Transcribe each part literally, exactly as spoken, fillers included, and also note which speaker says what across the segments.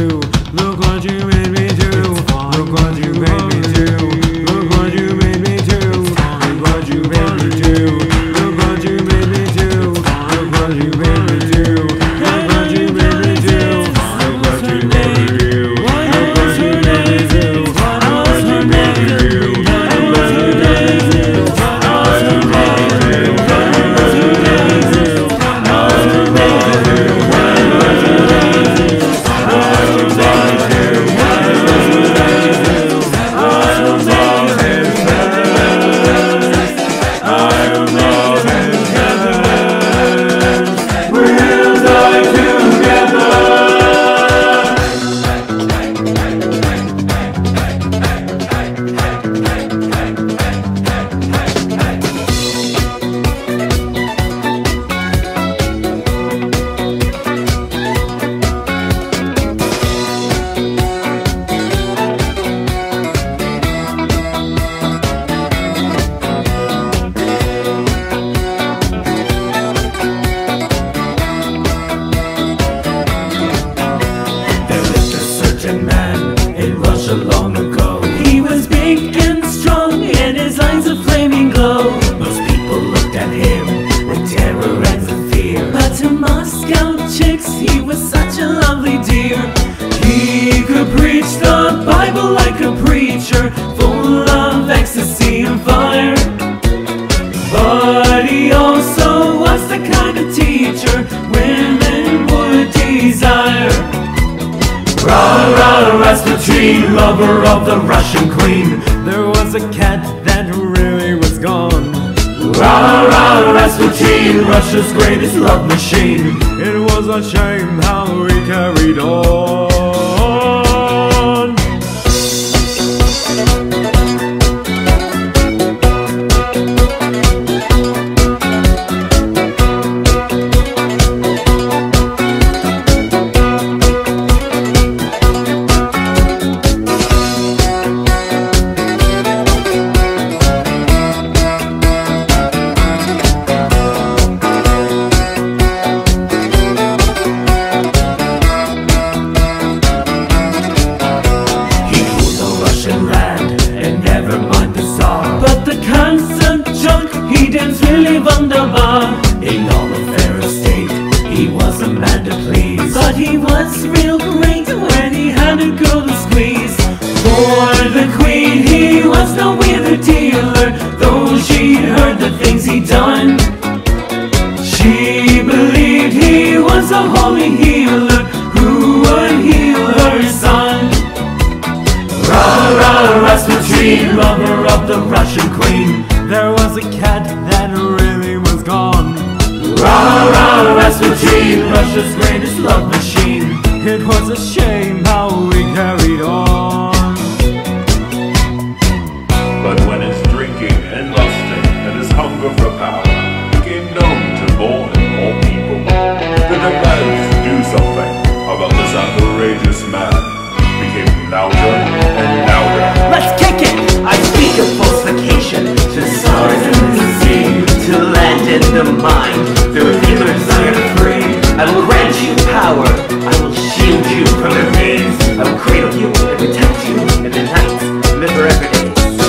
Speaker 1: do. Look what you made me do. Look what you made me do. Look what you made me do. Look what you made me do. Look what you made me do. Look what you made me do. Look what you made me do. Look what you made me do. Look what you made me do. What you made me do.
Speaker 2: Long ago, he was big and strong, and his eyes a flaming glow. Most people looked at him with terror and with fear, but to Moscow chicks, he was such a lovely dear. He could preach the Bible like a preacher, full of ecstasy and fire. But he also was the kind of teacher women would desire. Rah, rah, Rasputin, lover of the Russian queen.
Speaker 1: There was a cat that really was gone.
Speaker 2: Rah, rah, Rasputin, Russia's greatest love machine.
Speaker 1: It was a shame how we carried on.
Speaker 2: Wunderbar. In all affair of state, he was a man to please, but he was real great when he had a girl to squeeze. For the queen, he was no wheeler dealer, though she heard the things he'd done. She believed he was a holy healer who would heal her son. Rah, rah, Rasputin, lover of the Russian queen.
Speaker 1: There was a cat that really was gone.
Speaker 2: Rah, rah, Rasputin, Russia's greatest love machine.
Speaker 1: It was a shame how we carried on.
Speaker 3: But when his drinking and lusting and his hunger for power became known to more and more people, the demands to do something about this outrageous man became louder and louder.
Speaker 4: Let's kick it! I speak of falsification to stars in the sea, to land in the mind, the revealer desire to free. I will grant you power, I will shield you from the rains, I will cradle you and protect you in the night, remember every day.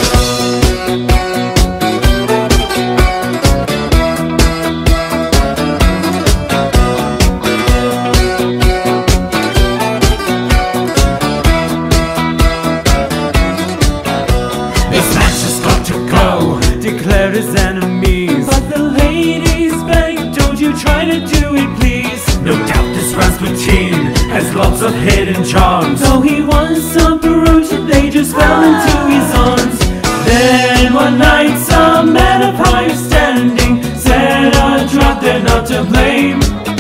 Speaker 1: Declared his enemies,
Speaker 2: but the ladies begged, don't you try to do it please.
Speaker 1: no doubt this Rasputin has lots of hidden charms.
Speaker 2: Though he was a brute, they just fell into his arms. Then one night some men of higher standing said a drop, they're not to blame.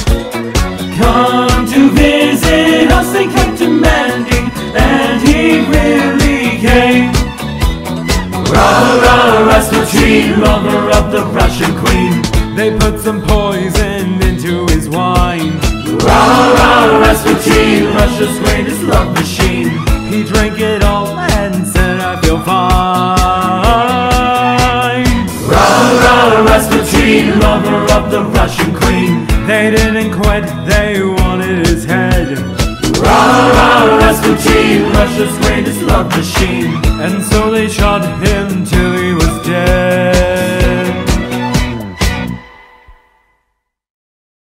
Speaker 2: Come to visit us, they kept demanding, and he really came. Rah, rah, Rasputin, lover of the Russian queen.
Speaker 1: They put some poison into his wine.
Speaker 2: Rah, rah, Rasputin, Russia's greatest love machine.
Speaker 1: He drank it all and said, I feel fine.
Speaker 2: Rah, rah, Rasputin, lover of the Russian queen.
Speaker 1: They didn't quit, they wanted his head.
Speaker 2: Rah, rah, our Rasputin, Russia's greatest love machine.
Speaker 1: And so they shot him till he was dead.